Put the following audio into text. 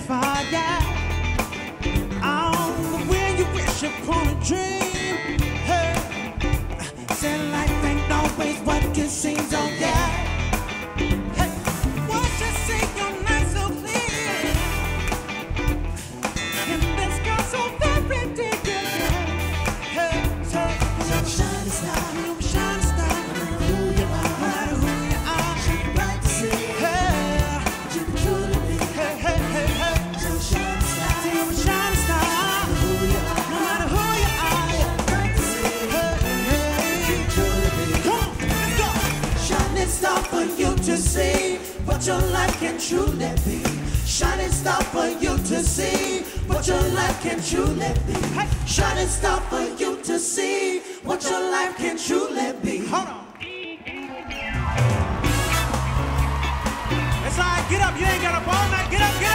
fire. On the way you wish upon a dream. Hey, said life ain't always what it seems, oh yeah. Hey, what you see, your night so clear. And this girl so very deep, yeah. Hey, so shining star, you shining star. No matter who you are, no matter who you are, shine bright to see. Hey, you can truly be. Hey, hey, hey, hey. So shining star, you're a shining star. No matter who you are, no matter who you are, shine bright to see. Hey, hey, you can truly be. Come on, let's go. Shining star for you to see what your life can truly be. Shining star for you to see what your life can truly be. Hey. Shining star for you to see what your life can truly be. Hold on. It's all right, get up. You ain't got a ball night. Get up, get up.